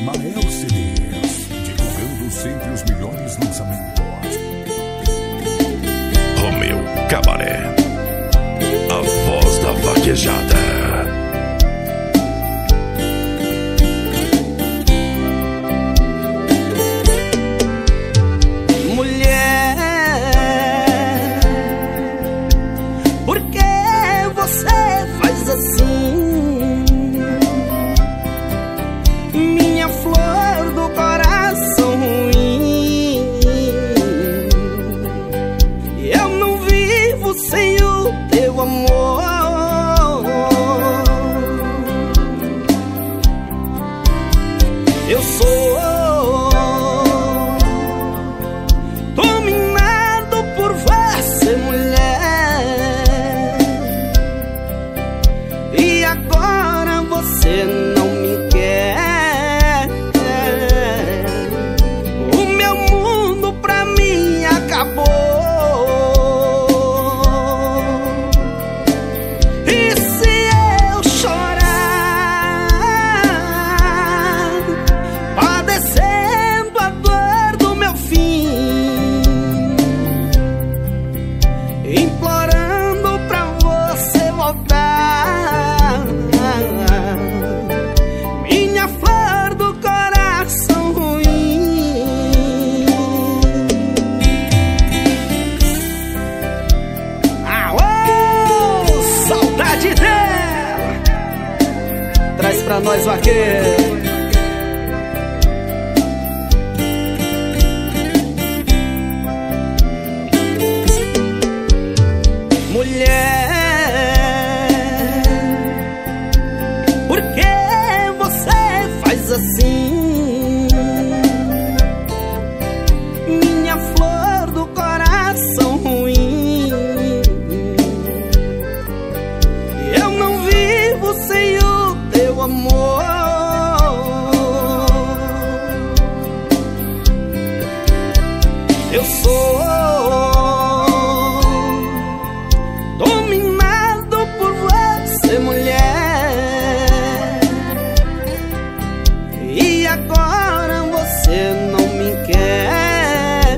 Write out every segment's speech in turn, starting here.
Mael CDs, divulgando sempre os melhores lançamentos. Romeu Cabaré, a voz da vaquejada. Eu sou dominado por você, mulher, e agora você não me quer. O meu mundo pra mim acabou. E se eu chorar, padecendo a dor do meu fim, implorando pra você voltar, minha flor do coração ruim. Aô, saudade dela, traz pra nós, vaqueiro. Mulher, por que você faz assim? Minha flor do coração ruim, eu não vivo sem o teu amor. Eu sou dominado por você, mulher, e agora você não me quer.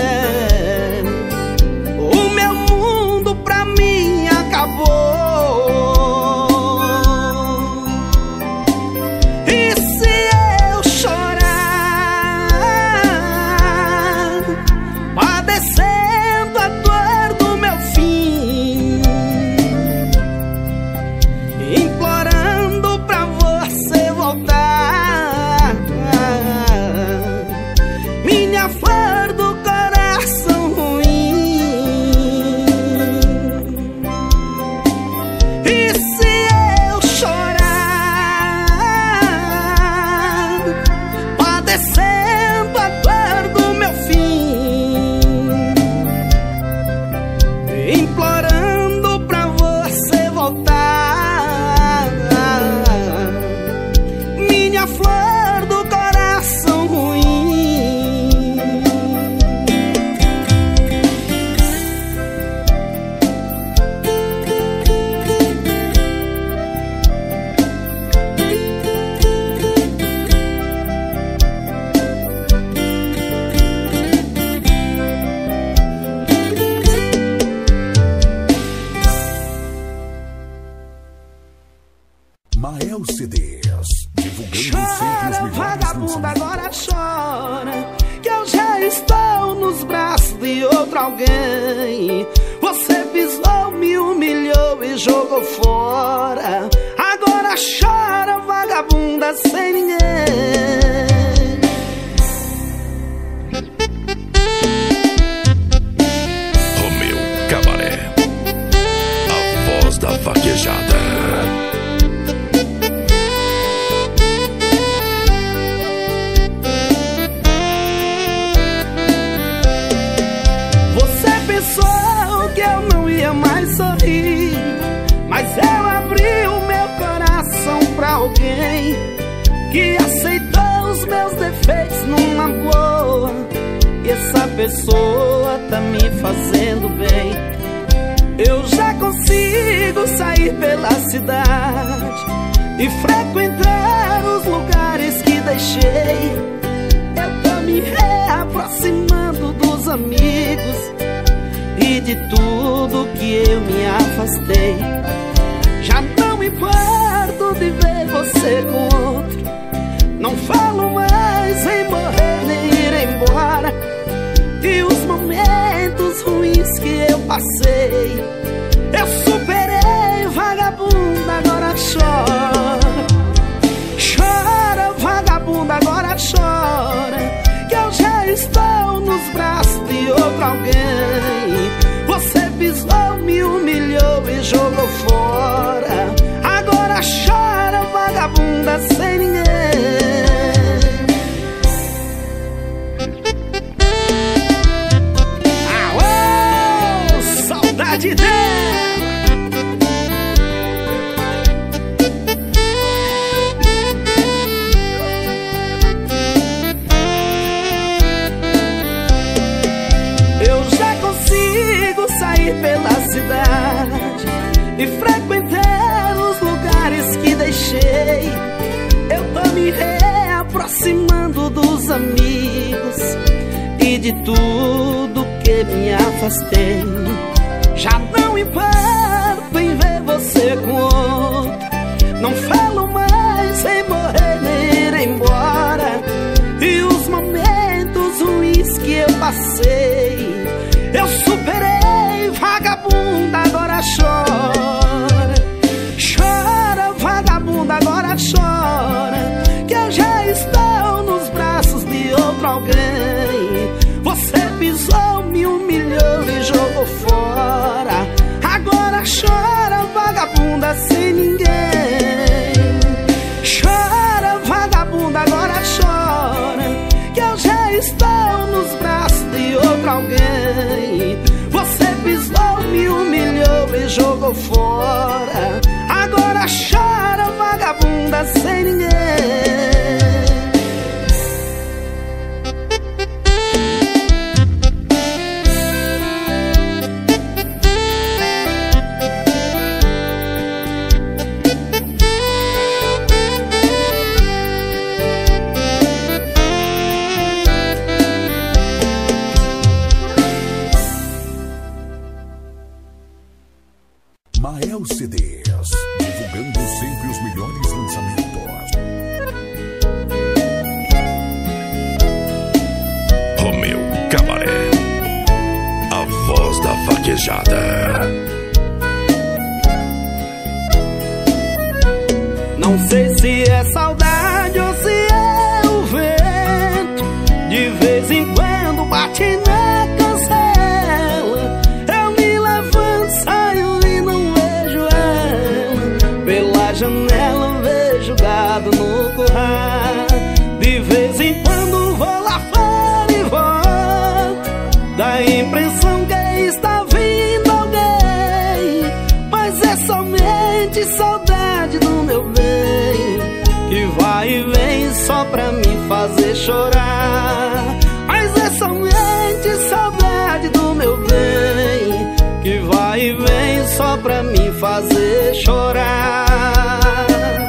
O meu mundo pra mim acabou. E se eu chorar, padecendo a dor do meu fim, implorando pra você voltar, minha flor do coração ruim. E se eu chorar, padecendo a dor do meu fim, implorando pra você voltar, minha flor do coração ruim. Mael CDs, divulgando sempre os Chora, melhores vagabunda, lançamentos. agora chora, que eu já estou nos braços de outro alguém. Você pisou, me humilhou e jogou fora. Agora chora, vagabunda, sem ninguém. Romeu Cabaré, a voz da vaquejada. Você pensou que eu não ia mais sorrir, mas eu abri o meu coração pra alguém que aceitou os meus defeitos numa boa. E essa pessoa tá me fazendo bem. Eu já consigo sair pela cidade e frequentar os lugares que deixei. Eu tô me reaproximando dos amigos e de tudo que eu me afastei. Já não me importo de ver você com outro. Não falo mais em morrer nem ir embora. E os momentos ruins que eu passei, eu superei, vagabunda, agora chora. Chora, vagabunda, agora chora, que eu já estou nos braços de outro alguém. Você pisou, me humilhou e jogou fora. Agora chora, vagabunda, sem ninguém. De dela. Eu já consigo sair pela cidade e frequentar os lugares que deixei. Eu tô me reaproximando dos amigos e de tudo que me afastei. Já não importo em ver você com outro. Não falo mais em morrer nem ir embora. E os momentos ruins que eu passei, eu superei, vagabunda, agora chora. Chora, vagabunda, agora chora, que eu já estou nos braços de outro alguém. Você pisou, me humilhou e jogou fora. Agora chora, vagabunda, sem ninguém. Chora, vagabunda, agora chora, que eu já estou nos braços de outro alguém. Você pisou, me humilhou e jogou fora. Agora chora, vagabunda, sem ninguém. Mael CDs, divulgando sempre os melhores lançamentos. Romeu Cabaré, a voz da vaquejada. Não sei se é saudade ou se é o vento. De vez em quando bate na cancela. Eu me levanto, saio e não vejo ela. Pela janela vejo gado no curral. De vez em quando vou lá fora e volto. Dá a impressão que está vindo alguém, mas é somente saudade do meu bem, que vai e vem só pra me fazer chorar. Mas é somente saudade do meu bem, que vai e vem só pra me fazer chorar.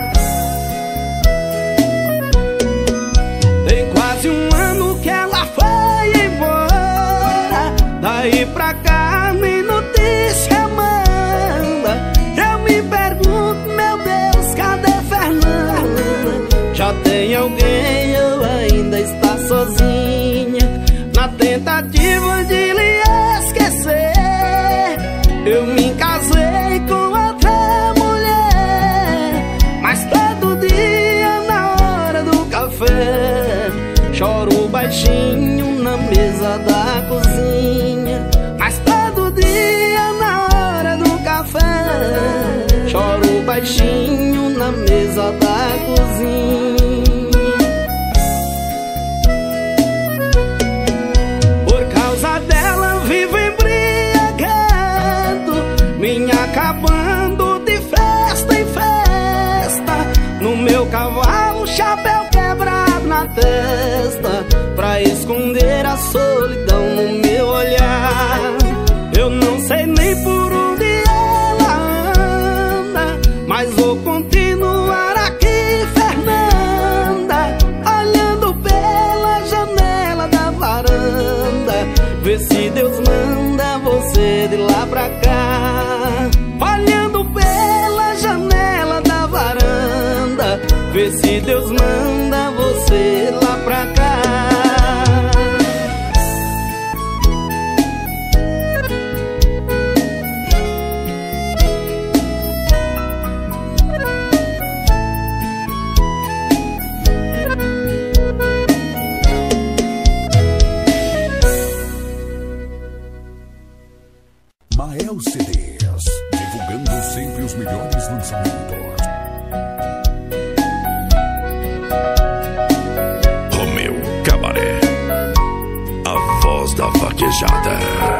Tem quase um ano que ela foi embora. Daí pra cá nem notícia manda. Eu me pergunto, meu Deus, cadê Fernanda? Já tem alguém ou ainda está sozinha? Na tentativa de lhe esquecer, eu me casei com outra mulher. Mas todo dia na hora do café, choro baixinho na mesa da cozinha. Mas todo dia na hora do café, choro baixinho na mesa da cozinha. Por causa dela vivo embriagado, me acabando de festa em festa. No meu cavalo, chapéu quebrado na testa, pra esconder a solidão no meu olhar. Eu não sei nem por onde ela anda, mas vou continuar aqui, Fernanda, a manda você lá pra cá. Mael CDs, divulgando sempre os melhores lançamentos. Romeu Cabaré, a voz da vaquejada.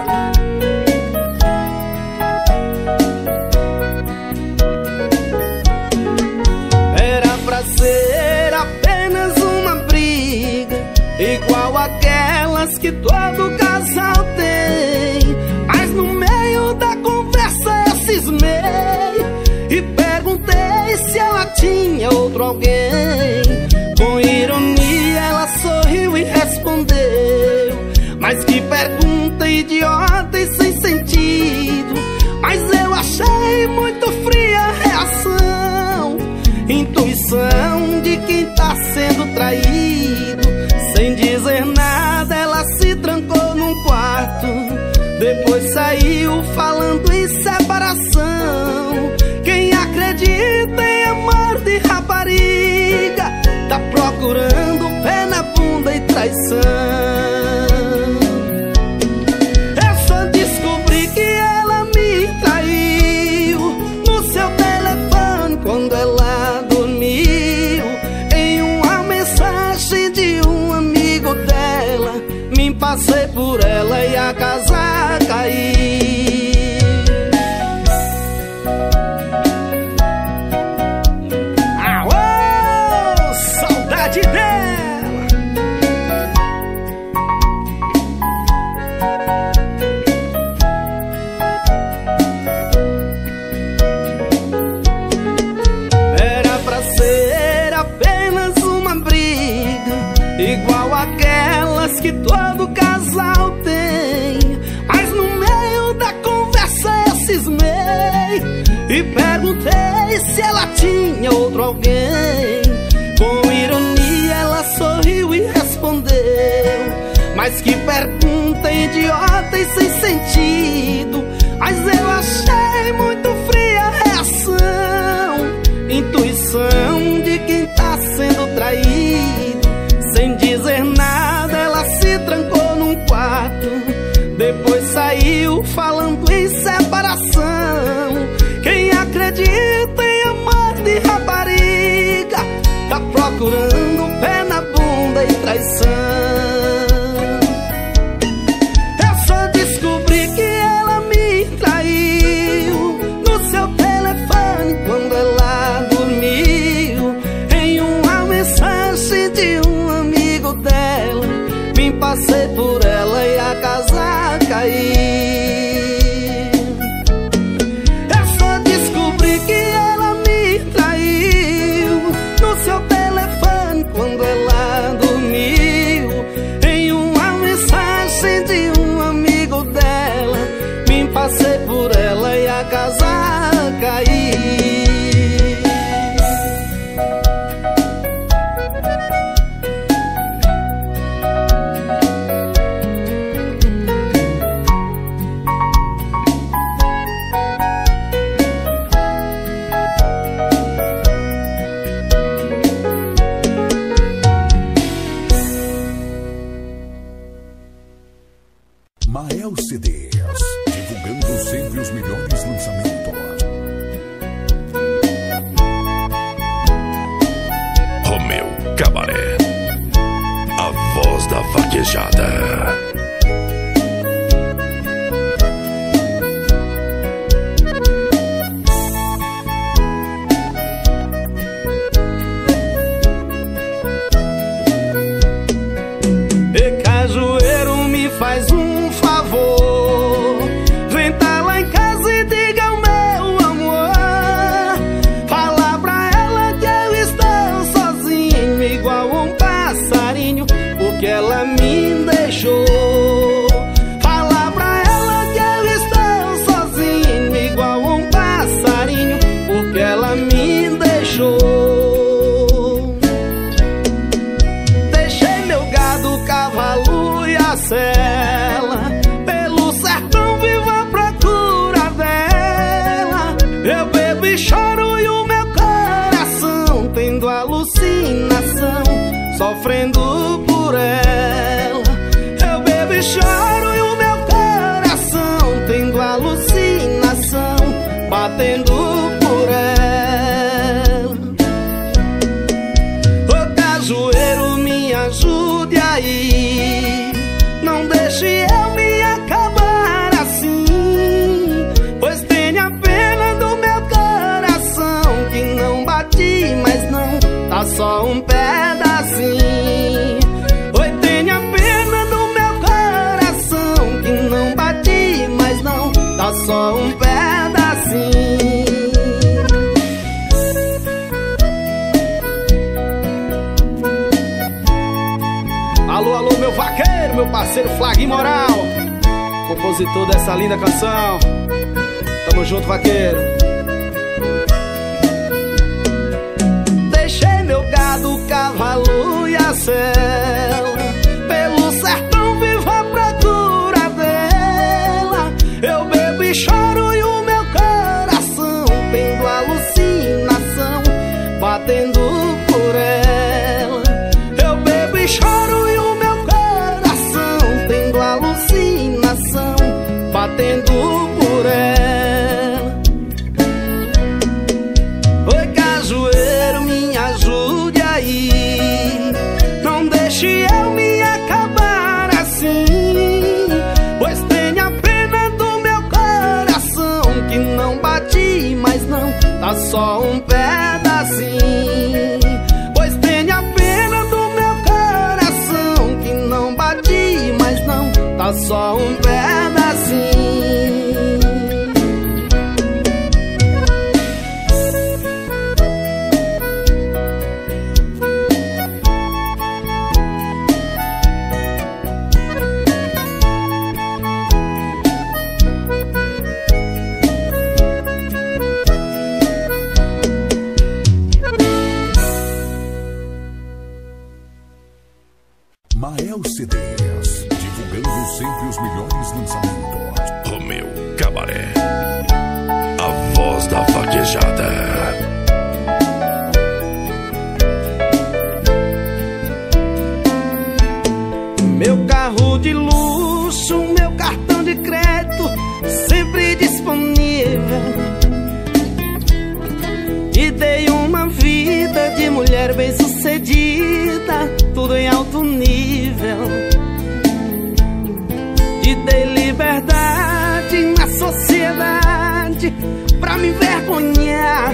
Era pra ser apenas uma briga, igual aquelas que todo casal tem. Mas no meio da conversa eu cismei e perguntei se ela tinha outro alguém. Com ironia ela sorriu e respondeu: mas que pergunta idiota e sem sentido. Mas eu achei muito fria a reação, intuição de quem tá sendo traído. Sem dizer nada ela se trancou num quarto, depois saiu falando em separação. Quem acredita em amor de rapariga tá procurando pé na bunda e traição. Eu só descobri que ela me traiu no seu telefone quando ela dormiu. Em uma mensagem de um amigo dela, me passei por ela e a casa caiu. Aô, saudade dela. Era pra ser apenas uma briga, igual aquelas que todo casal tem. Mas no meio da conversa eu cismei e perguntei se ela tinha outro alguém. Com ironia ela sorriu e respondeu: mas que pergunta idiota e sem sentido. Mas eu achei muito fria a reação, intuição de quem tá sendo traído. Sem dizer nada ela se trancou num quarto, depois saiu falando em separação. Quem acredita em amor de rapariga tá procurando pé na bunda e traição. Eu só descobri que ela me traiu no seu telefone quando ela dormiu. Em uma mensagem de um amigo dela, me passei por ela e a casa caiu. Eu só descobri que ela me traiu no seu telefone quando ela dormiu. Em uma mensagem de um amigo dela, me passei por ela e a casa caiu. Mael CDs, divulgando sempre os melhores lançamentos. Romeu Cabaré, a voz da vaquejada. E cajueiro, me faz um favor, vem tá lá em casa e diga o meu amor. Fala pra ela que eu estou sozinho, igual um passarinho, porque ela me deixou. Fala pra ela que eu estou sozinho, igual um passarinho, porque ela me deixou. sofrendo por ela. Eu bebo e choro e o meu coração tendo alucinação, batendo por ela. Ô cajueiro, me ajude aí, não deixe eu me acabar assim, pois tenha pena do meu coração que não bate, mas não tá só um pedacinho. Oi, tenha pena do meu coração que não bate, mas não tá só um pedacinho. Alô, alô, meu vaqueiro, meu parceiro Flag Moral, compositor dessa linda canção. Tamo junto, vaqueiro. Deixei meu gado, cavalo e a cela, pelo sertão vivo à procura dela. Eu bebo e choro e o meu coração tendo alucinação, batendo por ela. Eu bebo e choro e o meu coração tendo alucinação, batendo por ela. Oi, cajueiro, me ajude aí, não deixe eu me acabar assim, pois tenha pena do meu coração que não bate, mas não tá só um pedacinho. Pois tenha pena do meu coração que não bate, mas não tá só um pedacinho. Mael CDs, divulgando sempre os melhores lançamentos. Romeu Cabaré, a voz da vaquejada. Meu carro de luxo, meu cartão de crédito sempre disponível, e dei uma vida de mulher bem-sucedida, tudo em alto nível. Te dei liberdade na sociedade pra me envergonhar.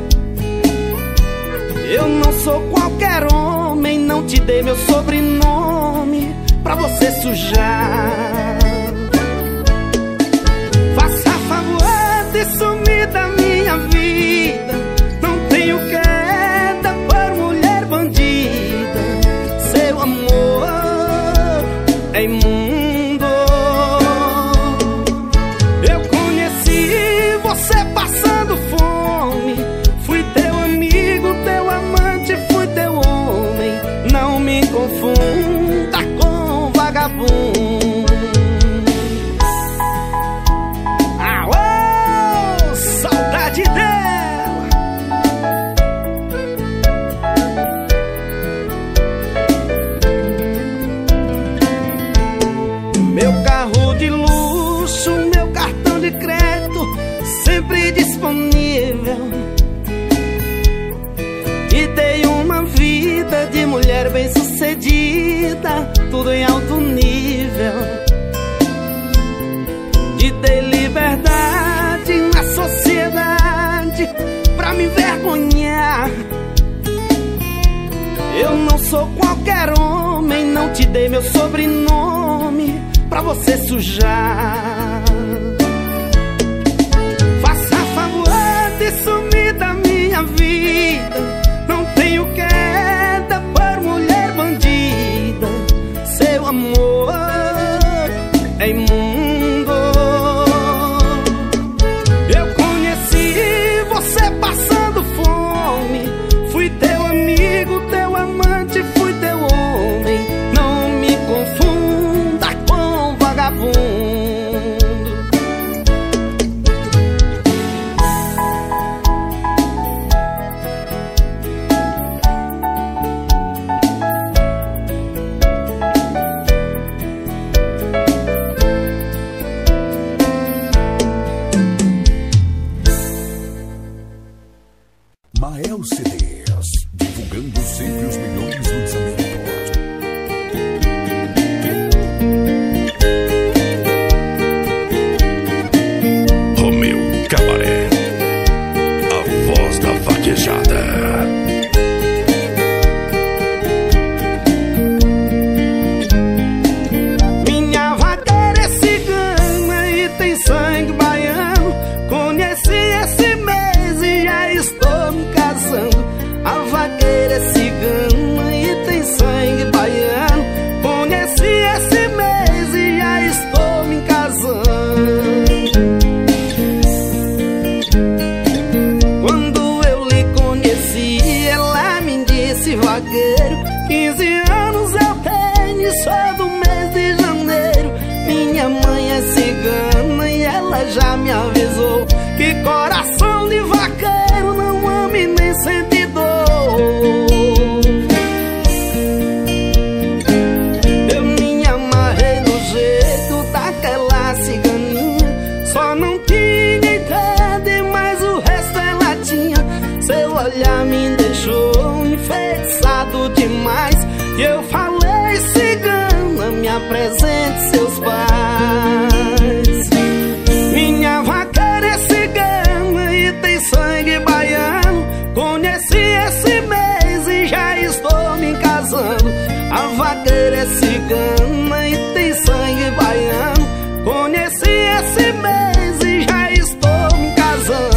Eu não sou qualquer homem, não te dei meu sobrenome pra você sujar. Faça favor de sumir da minha vida, não tenho queda por mulher bandida. Seu amor é imundo. Eu conheci você passando fome, fui teu amigo, teu amante, fui teu homem. Não me confunda com vagabundo. Aô, saudade dela. Meu carro de luxo, meu cartão de crédito sempre disponível, e dei uma vida de mulher bem-sucedida, tudo em alto nível. Te dei liberdade na sociedade pra me envergonhar. Eu não sou qualquer homem, não te dei meu sobrenome pra você sujar. Faça favor de sumir da minha vida, não tenho queda por mulher bandida. Seu amor é imundo. Eu conheci você passando fome, fui teu amigo, teu amante, fui teu homem. Não me confunda com vagabundo. apresente seus pais. Minha vaqueira é cigana e tem sangue baiano. Conheci esse mês e já estou me casando. A vaqueira é cigana e tem sangue baiano. Conheci esse mês e já estou me casando.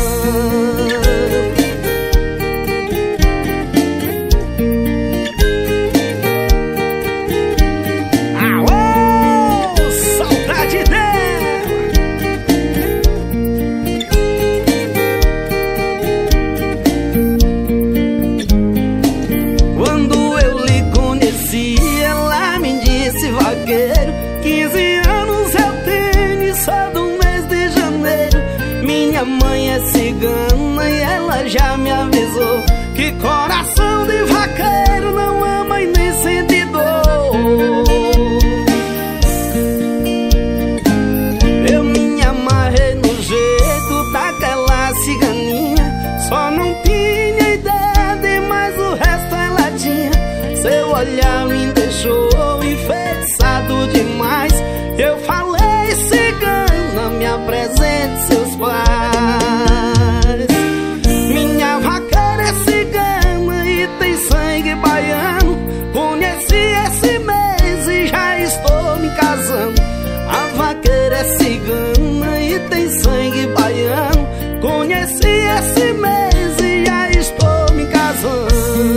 Cigana e ela já me avisou que coração de vaqueiro não ama e nem sente dor. Eu me amarrei no jeito daquela ciganinha, só não tinha ideia de mais o resto ela tinha. Seu olhar me deixou enfeitiçado demais. Eu falei, cigana, me apresente seus pais. Minha vaqueira é cigana e tem sangue baiano. Conheci esse mês e já estou me casando. A vaqueira é cigana e tem sangue baiano. Conheci esse mês e já estou me casando.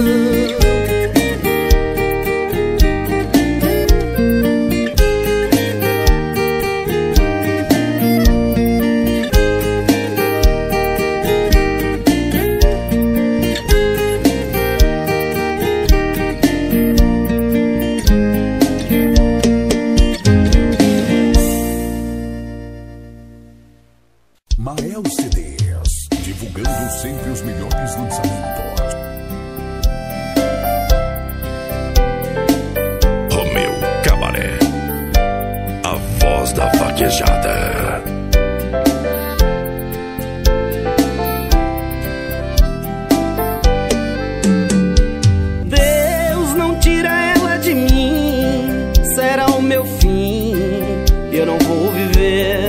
Mael CDs, divulgando sempre os melhores lançamentos. Romeu Cabaré, a voz da vaquejada. Deus não tira ela de mim, será o meu fim, eu não vou viver.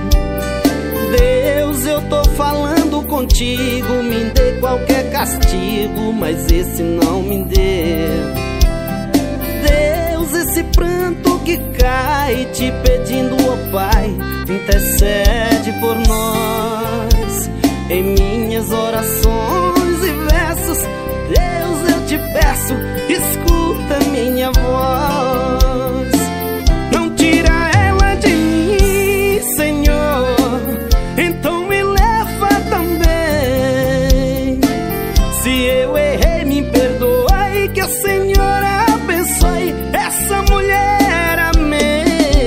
Eu tô falando contigo, me dê qualquer castigo, mas esse não me dê. Deus, esse pranto que cai, te pedindo, ó Pai, intercede por nós. Em minhas orações e versos, Deus, eu te peço, escuta minha voz. Não tira ela de mim, Senhor, então me leva também. Se eu errei, me perdoe, que o Senhor abençoe essa mulher, amém.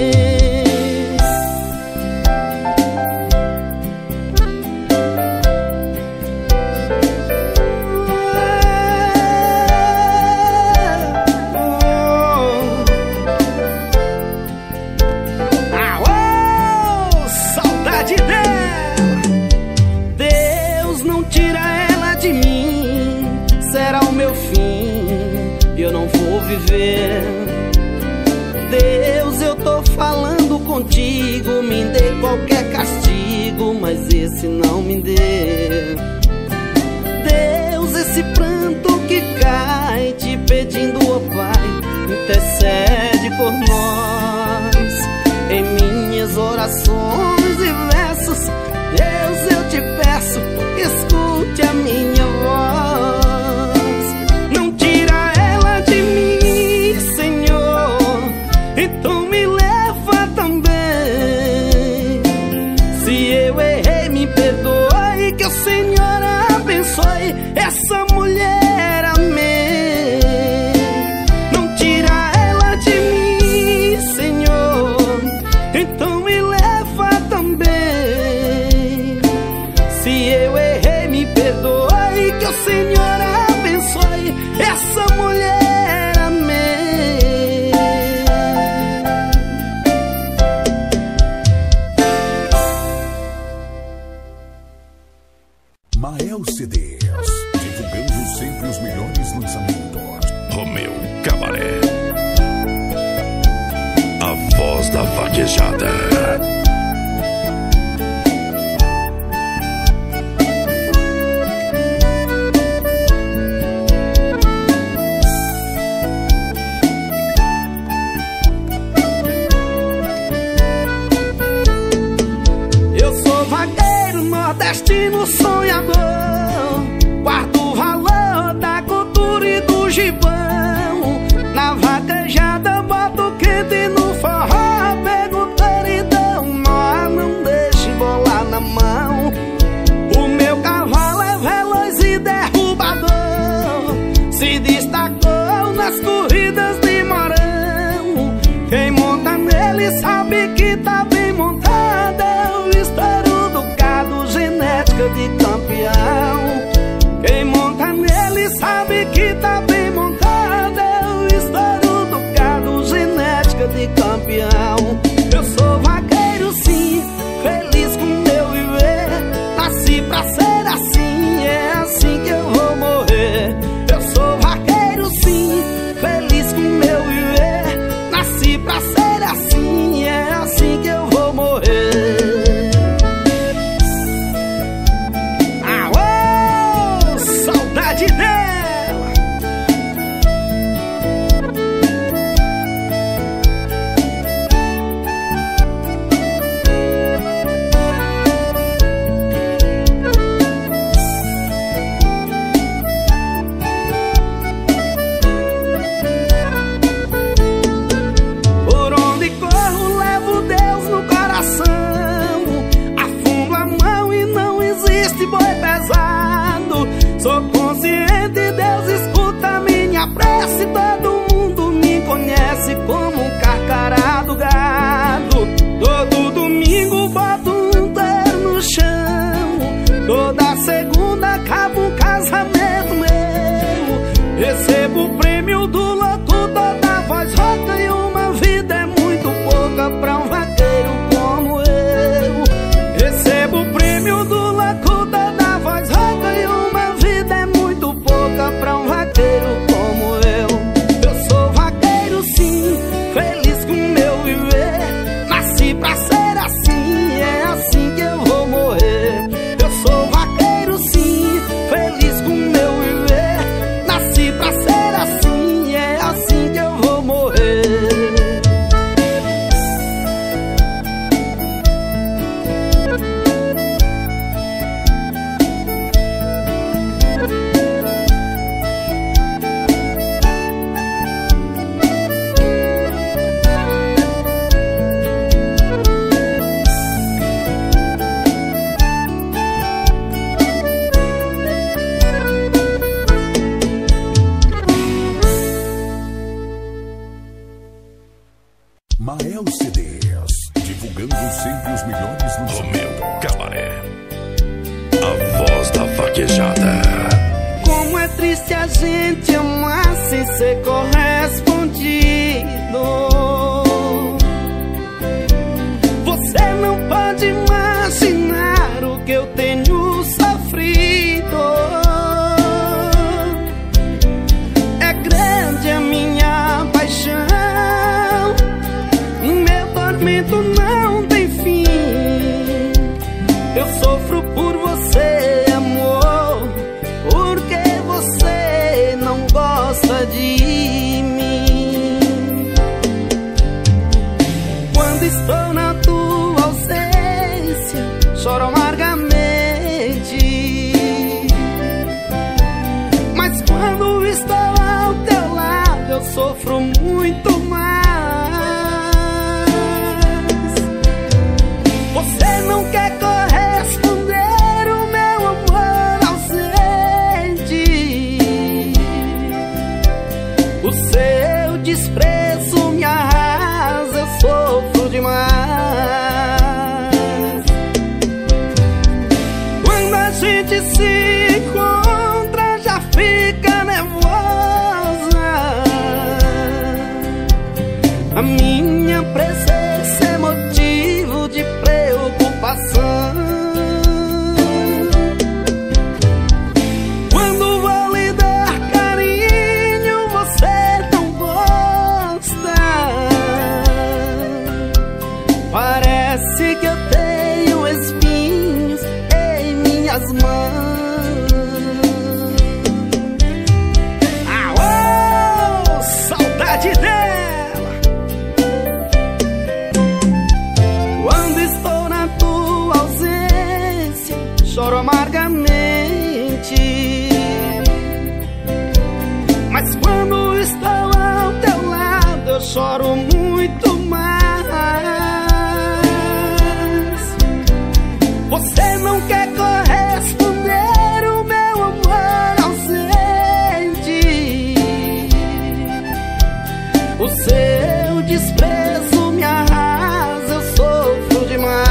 Saudade dela. Deus, não tira ela de mim, será o meu fim, eu não vou viver. Deus, eu tô falando contigo, me dê qualquer castigo, mas esse não me dê. Deus, esse pranto que cai, te pedindo, ó Pai, intercede por nós. Em minhas orações e versos, Deus, eu te peço, escute a minha voz. Não tira ela de mim, Senhor, então me leva também. Se eu errei, me perdoe, que o Senhor abençoe essa mulher, amém. Não tira ela de mim, Senhor, então me leva também. Se eu errei, me perdoe, que o vaquejada. Destino sonhador, guardo o valor da cultura e do gibão. Na vaquejada boto quente no forró, pego paridão, não deixe bolar na mão. O meu cavalo é veloz e derrubador, se destacou nas corridas de Morão. Quem monta nele sabe que tá bem montado, eu espero do gado, genética de campeão. Quem monta nele sabe que tá bem montado, eu espero do gado, genética de campeão. Eu sou vaqueiro sim, feliz com meu viver, nasci pra ser assim, é assim que eu vou morrer. Eu sou vaqueiro sim, feliz com meu viver, nasci pra ser assim, é assim que eu vou morrer. Aô, saudade dela. Sou consciente, Deus escuta minha prece. Todo mundo me conhece como um carcará do gado. Todo domingo boto um terno no chão, toda segunda acaba um casamento meu. Recebo o prêmio do locutor da voz rouca, e uma vida é muito pouca pra um vaqueiro como eu. Recebo o prêmio do locutor da voz rouca, e uma vida é muito pouca pra um vaqueiro como eu. Eu sou vaqueiro sim, feliz com meu viver, nasci pra ser assim, é assim que eu vou morrer. Eu sou vaqueiro sim, feliz com meu viver, nasci pra ser assim, é assim que eu vou morrer. Mael CDs, divulgando sempre os melhores no Romeu Cabaré, a voz da vaquejada. Como é triste a gente amar sem ser correspondido. Você não pode imaginar o que eu tenho sofrido. É grande a minha paixão, meu tormento não tem fim. Eu sofro por você, amor, porque você não gosta de mim. Quando estou na tua ausência, choro amargamente. Mas quando estou ao teu lado, eu sofro muito mais. Você não quer corresponder o meu amor ausente. O seu desprezo me arrasa, eu sofro demais. Quando a gente se encontra, já fica nervosa. A minha presença é motivo de preocupação. Quando vou lhe dar carinho, você não gosta. choro muito mais. Você não quer corresponder o meu amor ausente. O seu desprezo me arrasa, eu sofro demais.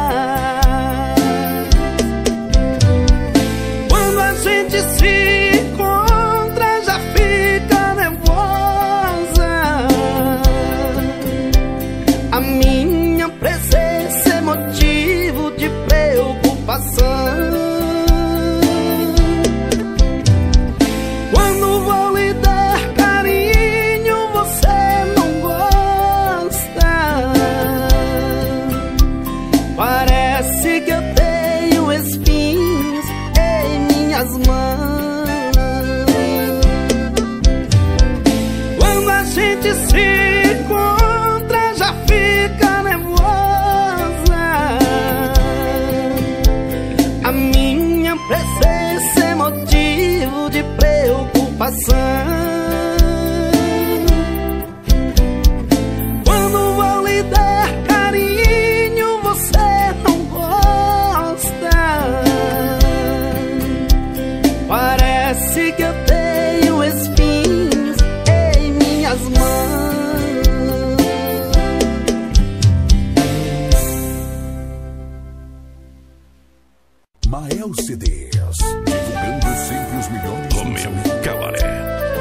Quando a gente se encontra já fica nervosa. A minha presença é motivo de preocupação. Quando vou lhe dar carinho, você não gosta. Parece que eu tenho espinhos em minhas mãos. Quando a gente se encontra já fica nervosa. A minha presença é motivo de preocupação. Quando vou lhe dar carinho, você não gosta. Parece que eu tenho espinhos em minhas mãos. Mael CDs, divulgando sempre os melhores O meu cabaré.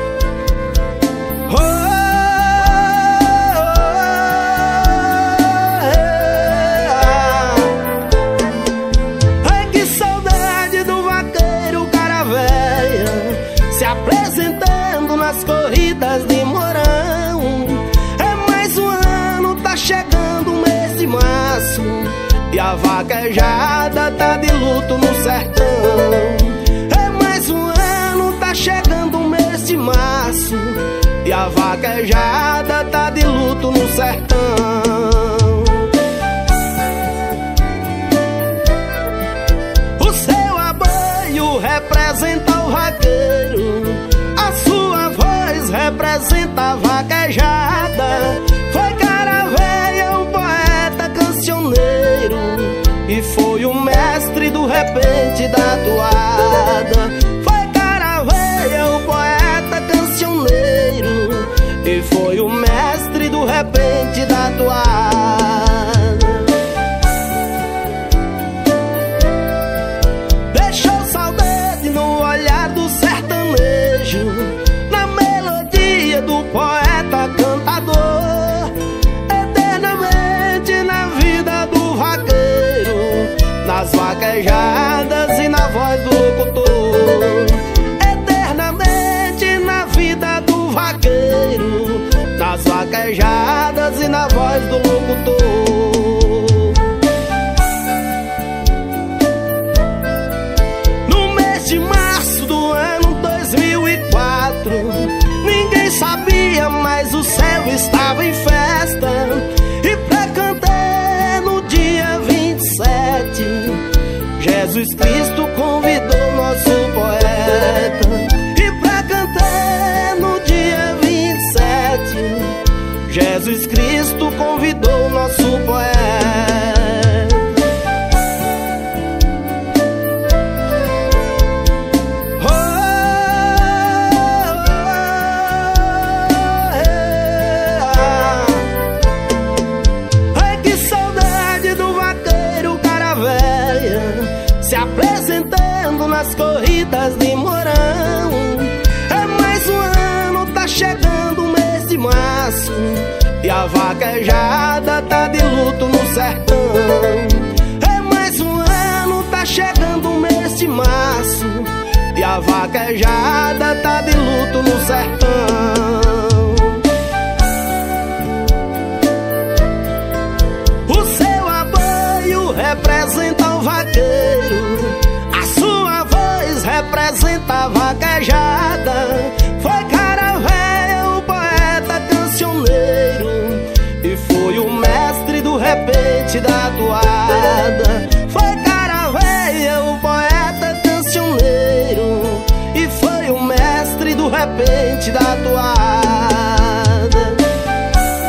Ai, que saudade do vaqueiro cara velha se apresentando nas corridas de Mourão. É mais um ano, tá chegando o mês de março e a vaquejada tá de luto no sertão. É mais um ano, tá chegando o mês de março e a vaquejada tá de luto no sertão. O seu abanho representa o vaqueiro, a sua voz representa a vaquejada. Foi cara velha, um poeta cancioneiro, e foi o mestre do repente da toada. Foi cara velha, um poeta cancioneiro, e foi o mestre do repente da toada. Deixou saudade no olhar do sertanejo, na melodia do poeta cantador, eternamente na vida do vaqueiro, nas vaquejadas e na voz do locutor. Eternamente na vida do vaqueiro, nas vaquejadas e na voz do locutor. No mês de março do ano 2004, ninguém sabia, mas o céu estava em festa. E pra cantar no dia 27, Jesus Cristo convidou nosso poeta. E pra cantar no dia 27, Jesus Cristo convidou nosso poeta. Ai, que saudade do vaqueiro cara velha se apresentando nas corridas de Mourão. É mais um ano, tá chegando o mês de março e a vaquejada tá de luto no sertão. É mais um ano, tá chegando o mês de março e a vaquejada tá de luto no sertão. O seu abanho representa o vaqueiro, a sua voz representa a vaquejada. Foi cara velha, o poeta cancioneiro, e foi o mestre do repente da toada. Foi cara velha, o poeta cancioneiro, e foi o mestre do repente da toada.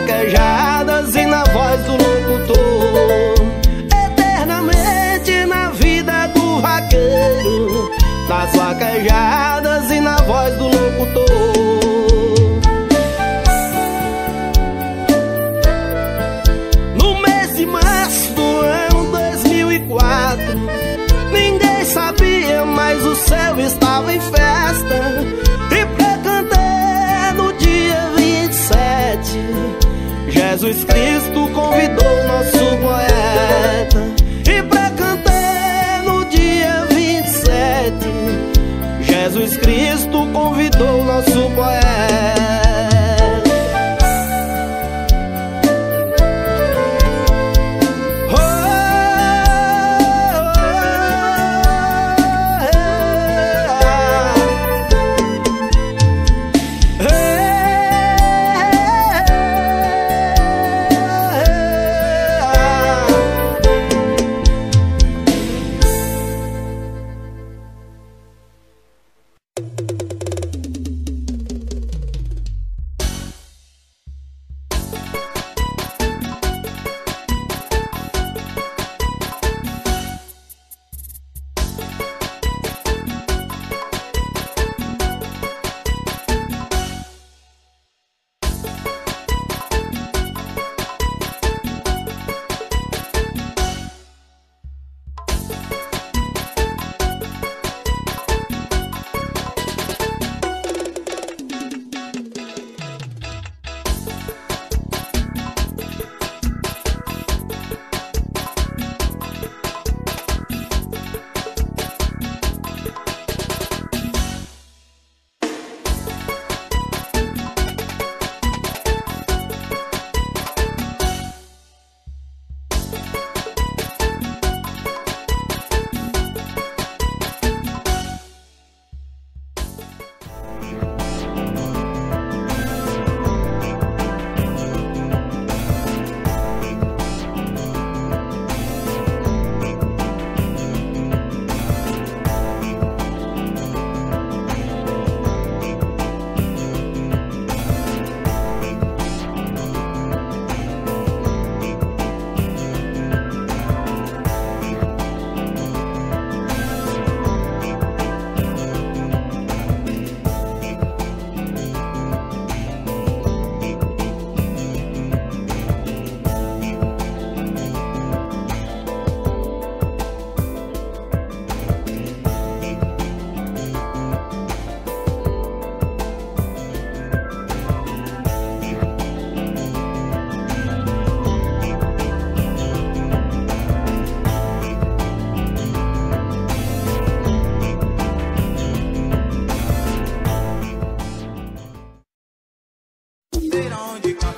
vaquejadas e na voz do locutor. Eternamente na vida do vaqueiro, nas vaquejadas e na voz do locutor. No mês de março do ano 2004, ninguém sabia, mas o céu estava em festa. E pra cantar no dia 27, Jesus Cristo convidou nosso poeta. E pra cantar no dia 27, Jesus Cristo convidou nosso poeta. Onde